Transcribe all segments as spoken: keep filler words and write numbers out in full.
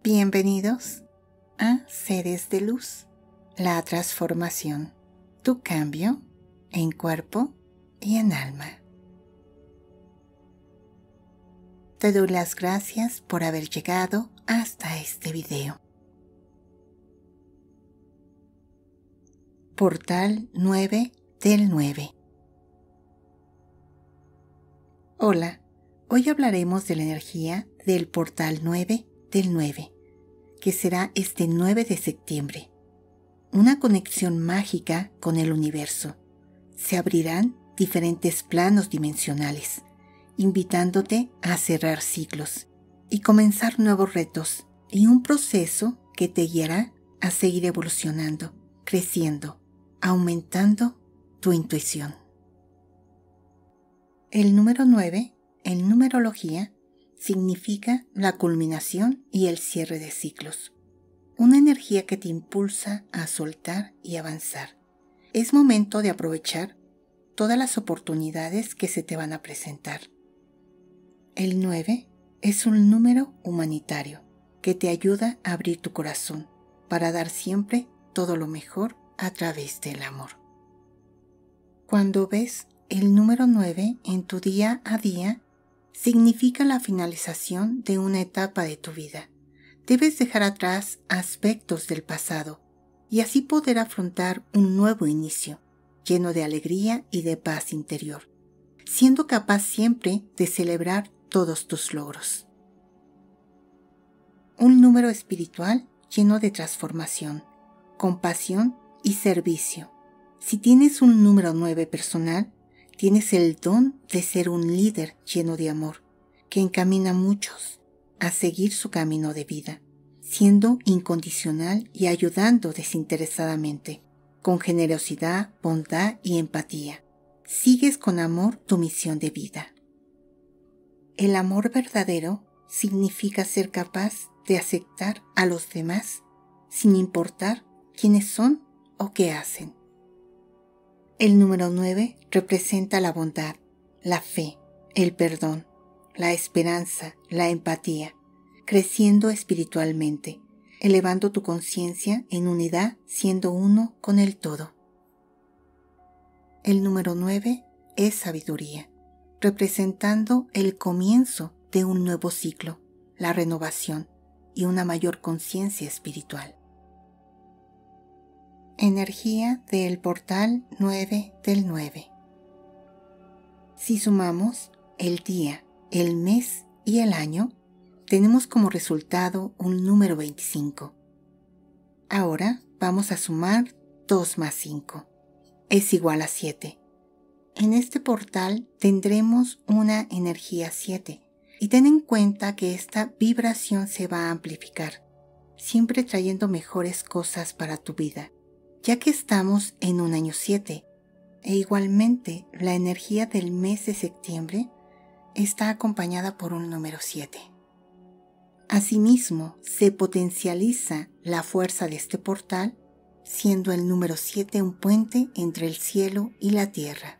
Bienvenidos a Seres de Luz, la transformación, tu cambio en cuerpo y en alma. Te doy las gracias por haber llegado hasta este video. Portal nueve del nueve. Hola, hoy hablaremos de la energía del Portal nueve del nueve, que será este nueve de septiembre. Una conexión mágica con el universo. Se abrirán diferentes planos dimensionales, invitándote a cerrar ciclos y comenzar nuevos retos y un proceso que te guiará a seguir evolucionando, creciendo, aumentando tu intuición. El número nueve, en numerología, significa la culminación y el cierre de ciclos. Una energía que te impulsa a soltar y avanzar. Es momento de aprovechar todas las oportunidades que se te van a presentar. El nueve es un número humanitario que te ayuda a abrir tu corazón para dar siempre todo lo mejor a través del amor. Cuando ves el número nueve en tu día a día, significa la finalización de una etapa de tu vida. Debes dejar atrás aspectos del pasado y así poder afrontar un nuevo inicio, lleno de alegría y de paz interior, siendo capaz siempre de celebrar todos tus logros. Un número espiritual lleno de transformación, compasión y servicio. Si tienes un número nueve personal, tienes el don de ser un líder lleno de amor, que encamina a muchos a seguir su camino de vida, siendo incondicional y ayudando desinteresadamente, con generosidad, bondad y empatía. Sigues con amor tu misión de vida. El amor verdadero significa ser capaz de aceptar a los demás sin importar quiénes son o qué hacen. El número nueve representa la bondad, la fe, el perdón, la esperanza, la empatía, creciendo espiritualmente, elevando tu conciencia en unidad, siendo uno con el todo. El número nueve es sabiduría, representando el comienzo de un nuevo ciclo, la renovación y una mayor conciencia espiritual. Energía del portal nueve del nueve. Si sumamos el día, el mes y el año, tenemos como resultado un número veinticinco. Ahora vamos a sumar dos más cinco. Es igual a siete. En este portal tendremos una energía siete y ten en cuenta que esta vibración se va a amplificar, siempre trayendo mejores cosas para tu vida, ya que estamos en un año siete, e igualmente la energía del mes de septiembre está acompañada por un número siete. Asimismo, se potencializa la fuerza de este portal, siendo el número siete un puente entre el cielo y la tierra.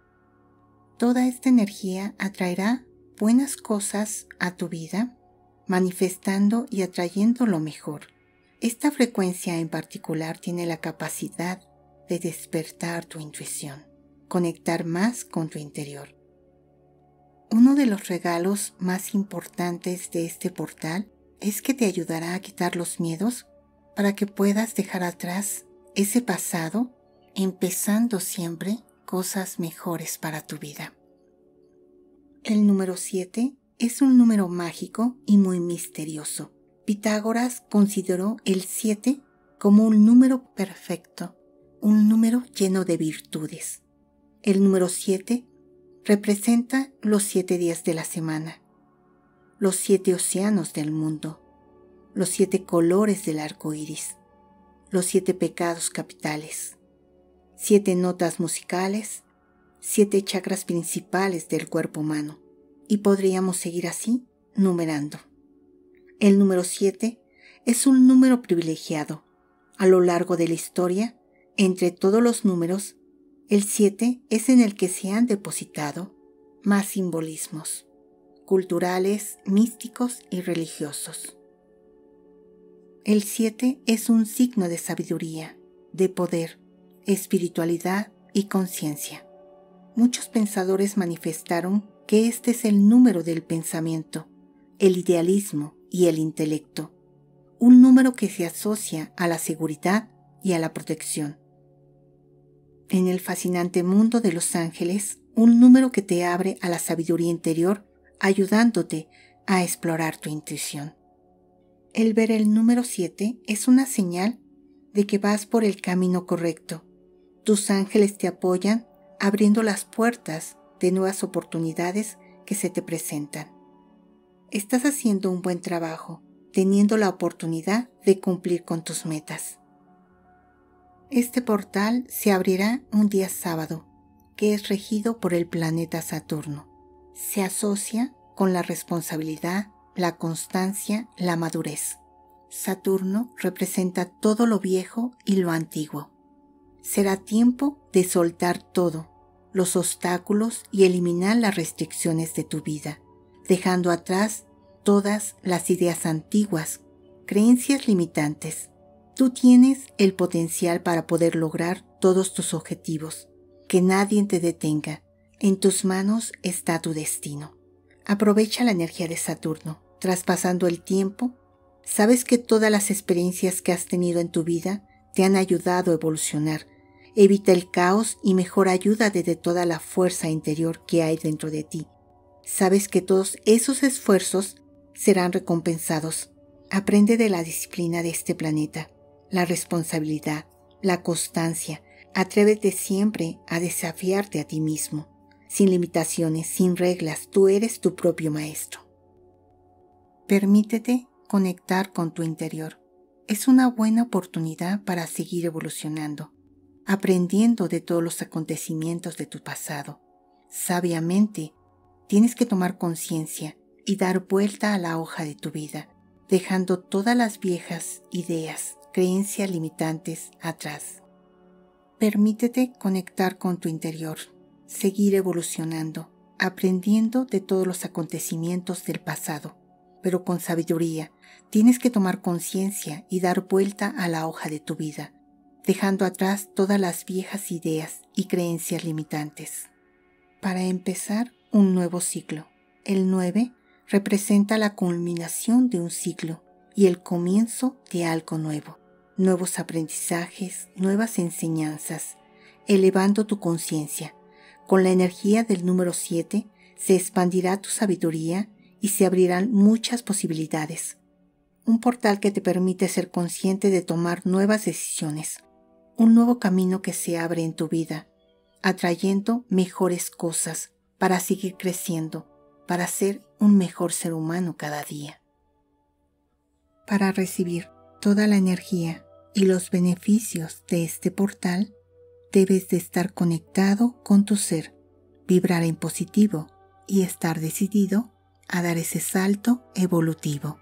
Toda esta energía atraerá buenas cosas a tu vida, manifestando y atrayendo lo mejor. Esta frecuencia en particular tiene la capacidad de despertar tu intuición, conectar más con tu interior. Uno de los regalos más importantes de este portal es que te ayudará a quitar los miedos para que puedas dejar atrás ese pasado, empezando siempre cosas mejores para tu vida. El número siete es un número mágico y muy misterioso. Pitágoras consideró el siete como un número perfecto, un número lleno de virtudes. El número siete representa los siete días de la semana, los siete océanos del mundo, los siete colores del arco iris, los siete pecados capitales, siete notas musicales, siete chakras principales del cuerpo humano, y podríamos seguir así numerando. El número siete es un número privilegiado. A lo largo de la historia, entre todos los números, el siete es en el que se han depositado más simbolismos culturales, místicos y religiosos. El siete es un signo de sabiduría, de poder, espiritualidad y conciencia. Muchos pensadores manifestaron que este es el número del pensamiento, el idealismo y el intelecto, un número que se asocia a la seguridad y a la protección. En el fascinante mundo de los ángeles, un número que te abre a la sabiduría interior, ayudándote a explorar tu intuición. El ver el número siete es una señal de que vas por el camino correcto. Tus ángeles te apoyan abriendo las puertas de nuevas oportunidades que se te presentan. Estás haciendo un buen trabajo, teniendo la oportunidad de cumplir con tus metas. Este portal se abrirá un día sábado, que es regido por el planeta Saturno. Se asocia con la responsabilidad, la constancia, la madurez. Saturno representa todo lo viejo y lo antiguo. Será tiempo de soltar todo, los obstáculos y eliminar las restricciones de tu vida, dejando atrás todas las ideas antiguas, creencias limitantes. Tú tienes el potencial para poder lograr todos tus objetivos. Que nadie te detenga. En tus manos está tu destino. Aprovecha la energía de Saturno. Traspasando el tiempo, sabes que todas las experiencias que has tenido en tu vida te han ayudado a evolucionar. Evita el caos y mejor ayúdate de toda la fuerza interior que hay dentro de ti. Sabes que todos esos esfuerzos serán recompensados. Aprende de la disciplina de este planeta, la responsabilidad, la constancia. Atrévete siempre a desafiarte a ti mismo. Sin limitaciones, sin reglas, tú eres tu propio maestro. Permítete conectar con tu interior. Es una buena oportunidad para seguir evolucionando, aprendiendo de todos los acontecimientos de tu pasado. Sabiamente, tienes que tomar conciencia y dar vuelta a la hoja de tu vida, dejando todas las viejas ideas, creencias limitantes atrás. Permítete conectar con tu interior, seguir evolucionando, aprendiendo de todos los acontecimientos del pasado, pero con sabiduría. Tienes que tomar conciencia y dar vuelta a la hoja de tu vida, dejando atrás todas las viejas ideas y creencias limitantes. Para empezar un nuevo ciclo. El nueve representa la culminación de un ciclo y el comienzo de algo nuevo. Nuevos aprendizajes, nuevas enseñanzas, elevando tu conciencia. Con la energía del número siete se expandirá tu sabiduría y se abrirán muchas posibilidades. Un portal que te permite ser consciente de tomar nuevas decisiones. Un nuevo camino que se abre en tu vida, atrayendo mejores cosas para seguir creciendo, para ser un mejor ser humano cada día. Para recibir toda la energía y los beneficios de este portal, debes de estar conectado con tu ser, vibrar en positivo y estar decidido a dar ese salto evolutivo.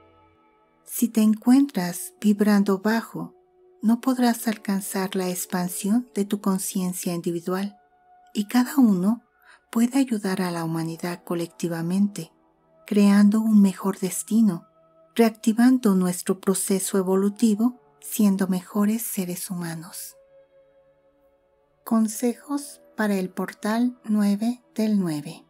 Si te encuentras vibrando bajo, no podrás alcanzar la expansión de tu conciencia individual y cada uno puede ayudar a la humanidad colectivamente, creando un mejor destino, reactivando nuestro proceso evolutivo, siendo mejores seres humanos. Consejos para el portal nueve del nueve.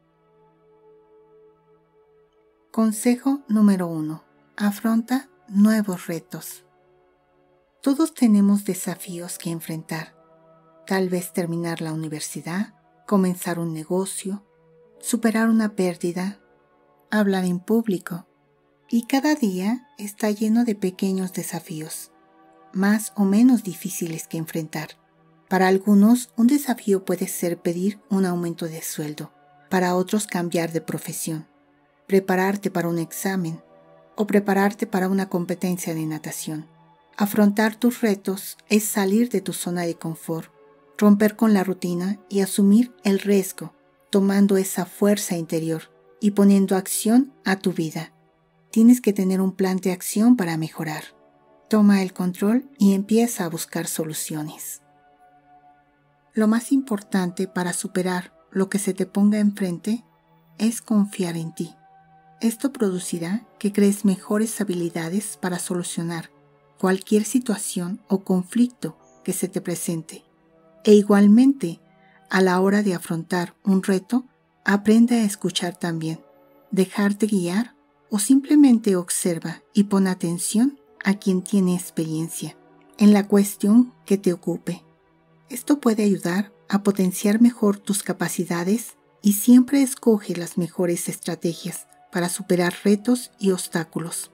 Consejo número uno. Afronta nuevos retos. Todos tenemos desafíos que enfrentar. Tal vez terminar la universidad, comenzar un negocio, superar una pérdida, hablar en público. Y cada día está lleno de pequeños desafíos, más o menos difíciles que enfrentar. Para algunos, un desafío puede ser pedir un aumento de sueldo. Para otros, cambiar de profesión, prepararte para un examen o prepararte para una competencia de natación. Afrontar tus retos es salir de tu zona de confort, romper con la rutina y asumir el riesgo, tomando esa fuerza interior y poniendo acción a tu vida. Tienes que tener un plan de acción para mejorar. Toma el control y empieza a buscar soluciones. Lo más importante para superar lo que se te ponga enfrente es confiar en ti. Esto producirá que crees mejores habilidades para solucionar cualquier situación o conflicto que se te presente. E igualmente, a la hora de afrontar un reto, aprende a escuchar también, dejarte guiar o simplemente observa y pon atención a quien tiene experiencia en la cuestión que te ocupe. Esto puede ayudar a potenciar mejor tus capacidades y siempre escoge las mejores estrategias para superar retos y obstáculos.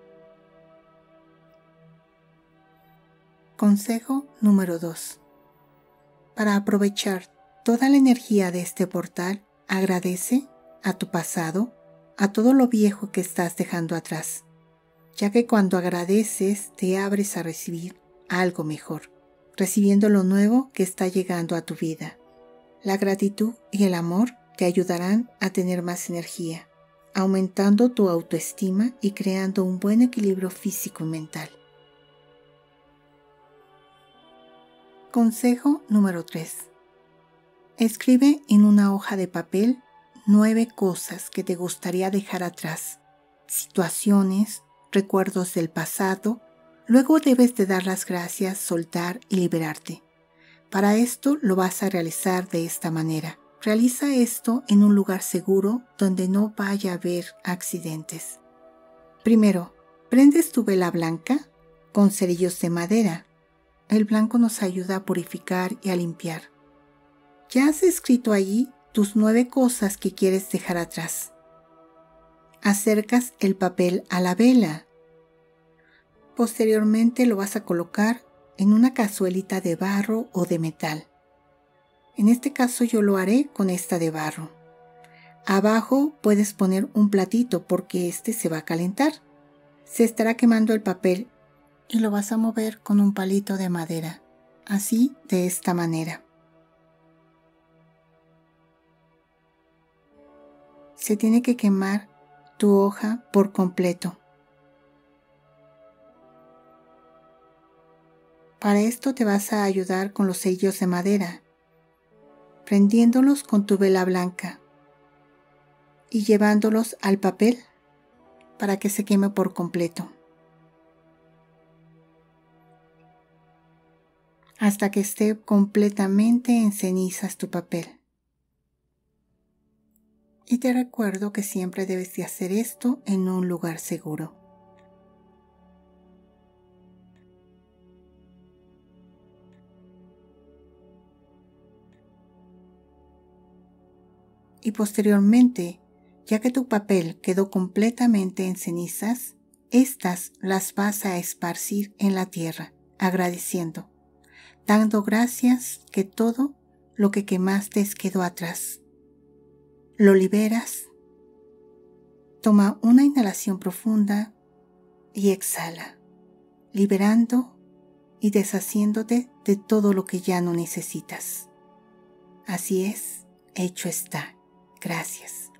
Consejo número dos. Para aprovechar toda la energía de este portal, agradece a tu pasado, a todo lo viejo que estás dejando atrás, ya que cuando agradeces te abres a recibir algo mejor, recibiendo lo nuevo que está llegando a tu vida. La gratitud y el amor te ayudarán a tener más energía, aumentando tu autoestima y creando un buen equilibrio físico y mental. Consejo número tres. Escribe en una hoja de papel nueve cosas que te gustaría dejar atrás, situaciones, recuerdos del pasado. Luego debes de dar las gracias, soltar y liberarte. Para esto lo vas a realizar de esta manera. Realiza esto en un lugar seguro donde no vaya a haber accidentes. Primero, prendes tu vela blanca con cerillos de madera. El blanco nos ayuda a purificar y a limpiar. Ya has escrito allí tus nueve cosas que quieres dejar atrás. Acercas el papel a la vela. Posteriormente lo vas a colocar en una cazuelita de barro o de metal. En este caso yo lo haré con esta de barro. Abajo puedes poner un platito porque este se va a calentar. Se estará quemando el papel y lo vas a mover con un palito de madera, así de esta manera. Se tiene que quemar tu hoja por completo. Para esto te vas a ayudar con los cerillos de madera, prendiéndolos con tu vela blanca y llevándolos al papel para que se queme por completo, hasta que esté completamente en cenizas tu papel. Y te recuerdo que siempre debes de hacer esto en un lugar seguro. Y posteriormente, ya que tu papel quedó completamente en cenizas, estas las vas a esparcir en la tierra, agradeciendo, dando gracias que todo lo que quemaste quedó atrás. Lo liberas. Toma una inhalación profunda y exhala, liberando y deshaciéndote de todo lo que ya no necesitas. Así es, hecho está. Gracias.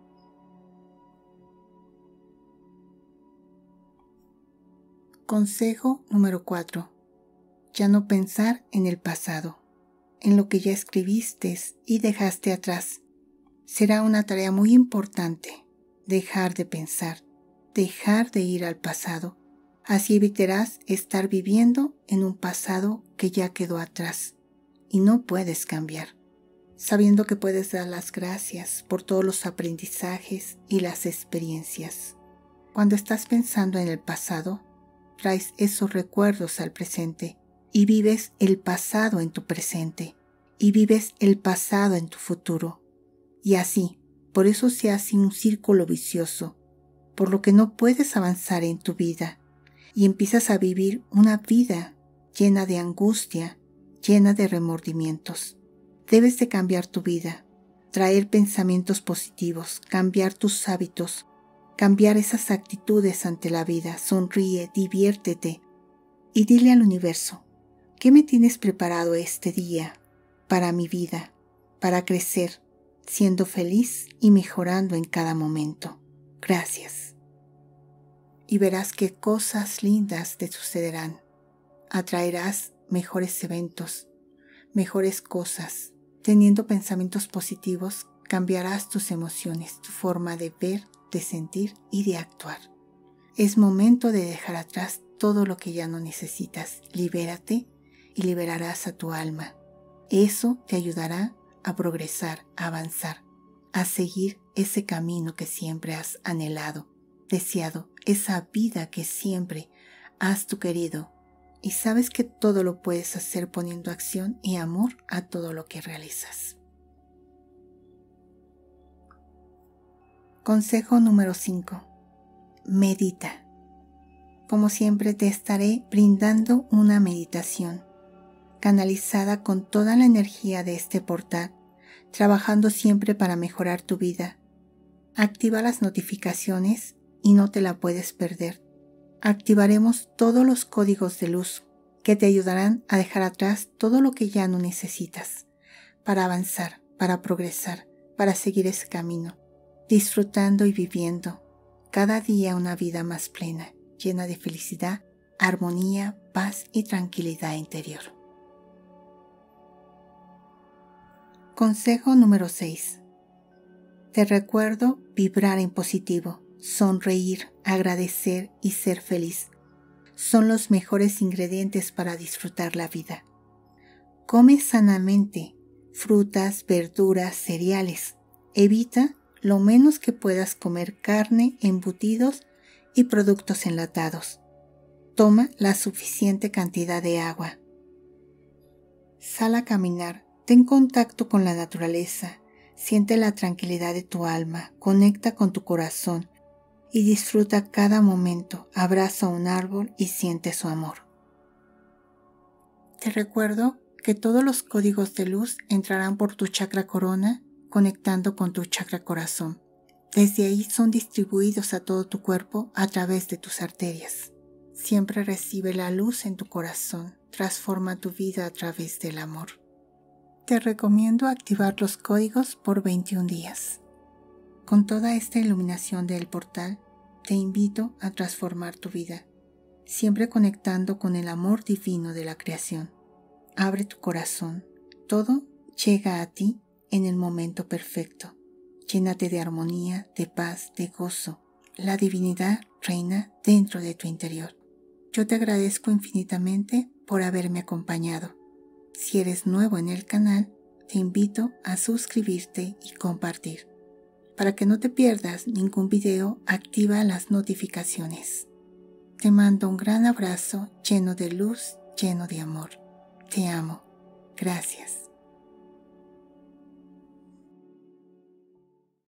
Consejo número cuatro. Ya no pensar en el pasado, en lo que ya escribiste y dejaste atrás. Será una tarea muy importante dejar de pensar, dejar de ir al pasado. Así evitarás estar viviendo en un pasado que ya quedó atrás y no puedes cambiar, sabiendo que puedes dar las gracias por todos los aprendizajes y las experiencias. Cuando estás pensando en el pasado, traes esos recuerdos al presente y vives el pasado en tu presente y vives el pasado en tu futuro. Y así, por eso se hace un círculo vicioso, por lo que no puedes avanzar en tu vida y empiezas a vivir una vida llena de angustia, llena de remordimientos. Debes de cambiar tu vida, traer pensamientos positivos, cambiar tus hábitos, cambiar esas actitudes ante la vida. Sonríe, diviértete y dile al universo, ¿qué me tienes preparado este día para mi vida, para crecer, siendo feliz y mejorando en cada momento? Gracias. Y verás qué cosas lindas te sucederán. Atraerás mejores eventos, mejores cosas. Teniendo pensamientos positivos, cambiarás tus emociones, tu forma de ver, de sentir y de actuar. Es momento de dejar atrás todo lo que ya no necesitas. Libérate y liberarás a tu alma. Eso te ayudará a progresar, a avanzar, a seguir ese camino que siempre has anhelado, deseado, esa vida que siempre has tú querido. Y sabes que todo lo puedes hacer poniendo acción y amor a todo lo que realizas. Consejo número cinco. Medita. Como siempre te estaré brindando una meditación canalizada con toda la energía de este portal, trabajando siempre para mejorar tu vida. Activa las notificaciones y no te la puedes perder. Activaremos todos los códigos de luz que te ayudarán a dejar atrás todo lo que ya no necesitas, para avanzar, para progresar, para seguir ese camino, disfrutando y viviendo cada día una vida más plena, llena de felicidad, armonía, paz y tranquilidad interior. Consejo número seis. Te recuerdo vibrar en positivo, sonreír, agradecer y ser feliz. Son los mejores ingredientes para disfrutar la vida. Come sanamente, frutas, verduras, cereales. Evita lo menos que puedas comer carne, embutidos y productos enlatados. Toma la suficiente cantidad de agua. Sal a caminar. Ten contacto con la naturaleza, siente la tranquilidad de tu alma, conecta con tu corazón y disfruta cada momento. Abraza un árbol y siente su amor. Te recuerdo que todos los códigos de luz entrarán por tu chakra corona, conectando con tu chakra corazón. Desde ahí son distribuidos a todo tu cuerpo a través de tus arterias. Siempre recibe la luz en tu corazón, transforma tu vida a través del amor. Te recomiendo activar los códigos por veintiún días. Con toda esta iluminación del portal, te invito a transformar tu vida, siempre conectando con el amor divino de la creación. Abre tu corazón, todo llega a ti en el momento perfecto. Llénate de armonía, de paz, de gozo. La divinidad reina dentro de tu interior. Yo te agradezco infinitamente por haberme acompañado. Si eres nuevo en el canal, te invito a suscribirte y compartir. Para que no te pierdas ningún video, activa las notificaciones. Te mando un gran abrazo lleno de luz, lleno de amor. Te amo. Gracias.